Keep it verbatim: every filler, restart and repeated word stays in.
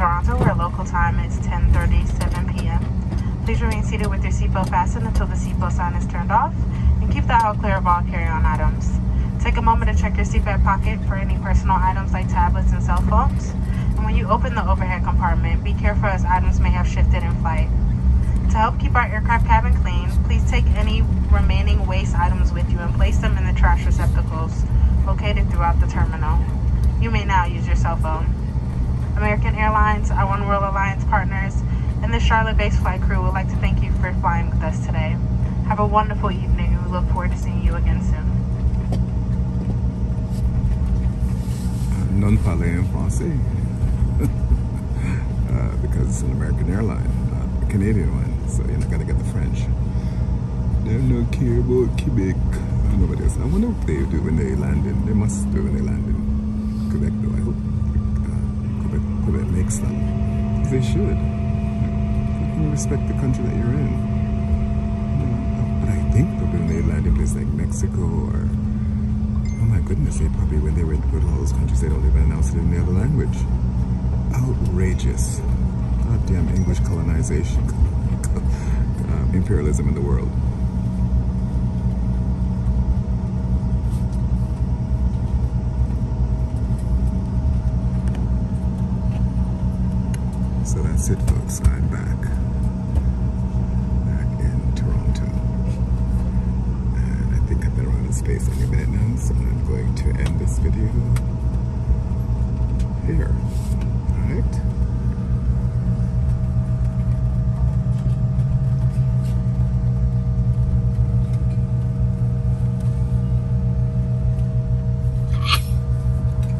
Toronto, where local time is ten thirty-seven p m Please remain seated with your seatbelt fastened until the seatbelt sign is turned off, and keep the aisle clear of all carry-on items. Take a moment to check your seatbelt pocket for any personal items like tablets and cell phones. And when you open the overhead compartment, be careful as items may have shifted in flight. To help keep our aircraft cabin clean, please take any remaining waste items with you and place them in the trash receptacles located throughout the terminal. You may now use your cell phone. American Airlines, our One World Alliance partners, and the Charlotte-based flight crew would like to thank you for flying with us today. Have a wonderful evening, and we look forward to seeing you again soon. Non parle en français. uh, because it's an American airline, not a Canadian one, so you're not going to get the French. They don't care about Quebec. I don't know what it is. I wonder what they do when they land in. They must do when they land in Quebec, though. I hope uh, Quebec, Quebec makes them. Because they should. You respect the country that you're in. You know, but I think that when they land in places like Mexico or, oh my goodness, they probably, when they went to go to all those countries, they don't even announce it in the other language. Outrageous. Goddamn English colonization. um, imperialism in the world. So that's it, folks. I'm back. Back in Toronto. And I think I've been around in space any minute now, so I'm going to end this video here. Alright?